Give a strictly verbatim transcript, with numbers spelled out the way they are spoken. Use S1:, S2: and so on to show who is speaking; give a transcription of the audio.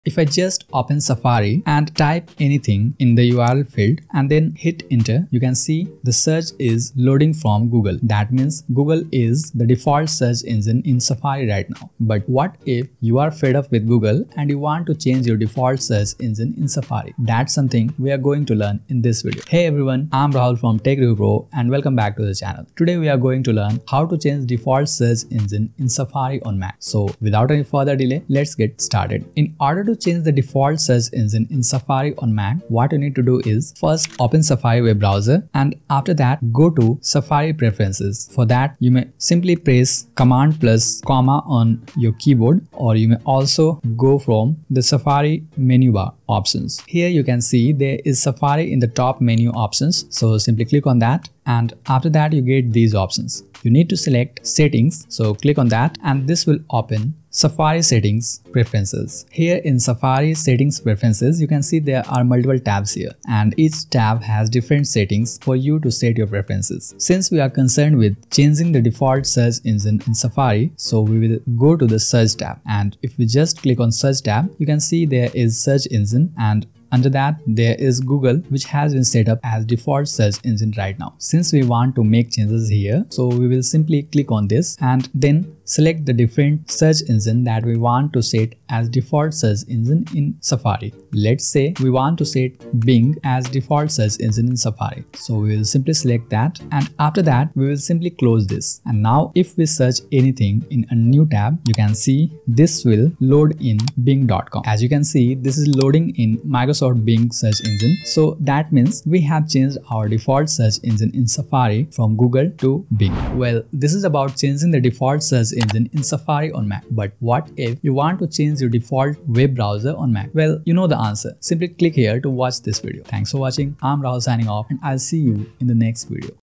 S1: If I just open Safari and type anything in the U R L field and then hit enter, you can see the search is loading from Google. That means Google is the default search engine in Safari right now. But what if you are fed up with Google and you want to change your default search engine in Safari? That's something we are going to learn in this video. Hey everyone, I'm Rahul from Tech Review Pro and welcome back to the channel. Today we are going to learn how to change default search engine in Safari on Mac. So without any further delay, let's get started. In order to To change the default search engine in Safari on Mac, what you need to do is first open Safari web browser and after that go to Safari preferences. For that you may simply press command plus comma on your keyboard, or you may also go from the Safari menu bar options. Here you can see there is Safari in the top menu options, so simply click on that and after that you get these options. You need to select settings, so click on that and this will open Safari settings preferences. Here in Safari settings preferences, you can see there are multiple tabs here and each tab has different settings for you to set your preferences. Since we are concerned with changing the default search engine in Safari, so we will go to the search tab, and if we just click on search tab, you can see there is search engine and under that there is Google, which has been set up as default search engine right now. Since we want to make changes here, so we will simply click on this and then select the different search engine that we want to set as default search engine in Safari. Let's say we want to set Bing as default search engine in Safari. So we will simply select that and after that we will simply close this. And now if we search anything in a new tab, you can see this will load in bing dot com. As you can see, this is loading in Microsoft Bing search engine. So that means we have changed our default search engine in Safari from Google to Bing. Well, this is about changing the default search engine in Safari on Mac. But what if you want to change your default web browser on Mac? Well, you know the answer. Simply click here to watch this video. Thanks for watching. I'm Rahul signing off and I'll see you in the next video.